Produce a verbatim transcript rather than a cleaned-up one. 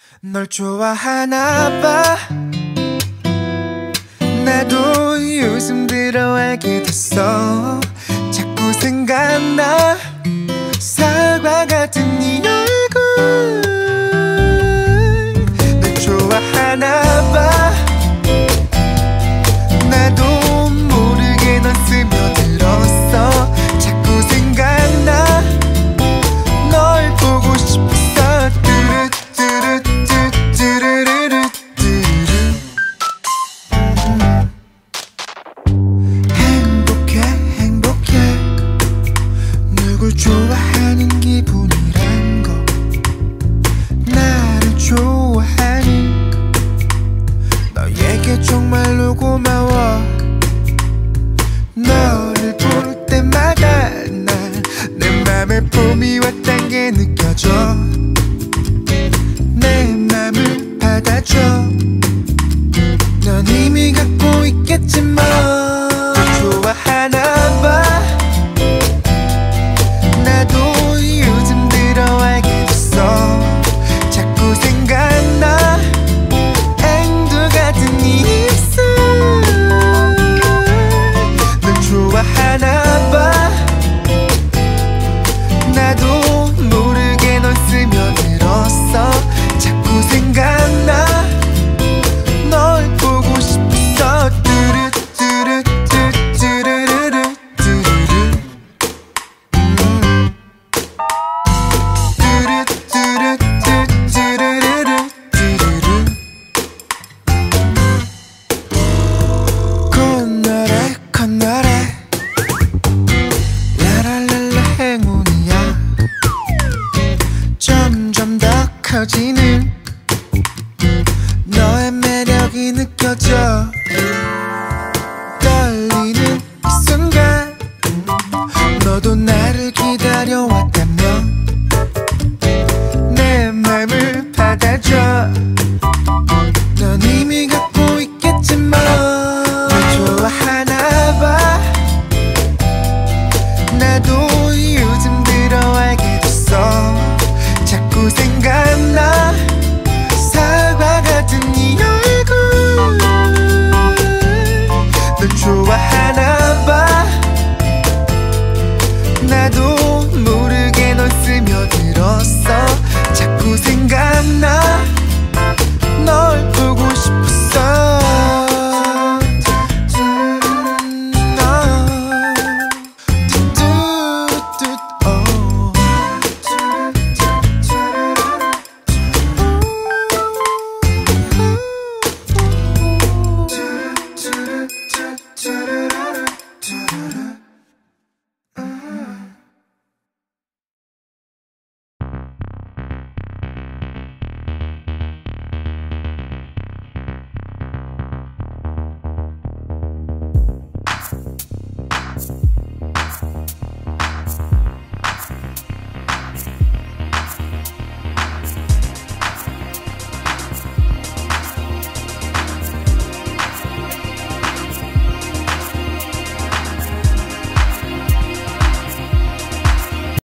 널 좋아하나 봐. 나도 요즘 들어 알게 됐어. 자꾸 생각나 사과 같은 네 얼굴. 널 좋아하나 봐. 나도 모르게 넌 스며들었어. 자꾸 생각나 널 보고 싶었어. 뚜루뚜루뚜루루루 뚜루루. 행복해 행복해. 누굴 좋아하는 기분이란 거. 나를 좋아하는 너에게 정말로 고마워. 너를 볼 때마다 난 내 맘에 봄이 왔단 게 느껴져. 내 맘을 받아줘. 넌 이미 갖고 있겠지만 좋아하나 봐. 나도 요즘 들어 알게 됐어. 자꾸 생각나 앵두 같은 네 입술. 널 좋아하나 봐. 나도 모르게 넌 스며들었어. 자꾸 생각나 널 보고 싶었어. 뚜루뚜루뚜루루루 뚜루루. 뚜루뚜루뚜루루루 뚜루루. 건너래 건너래 라랄랄라 행운이야. 점점 더 커지는 너의 매력이 느껴져. 떨리는 이 순간 너도 나